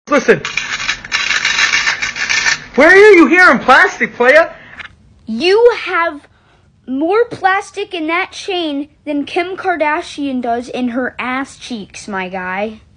Listen. Where are you hearing plastic, playa? You have more plastic in that chain than Kim Kardashian does in her ass cheeks, my guy.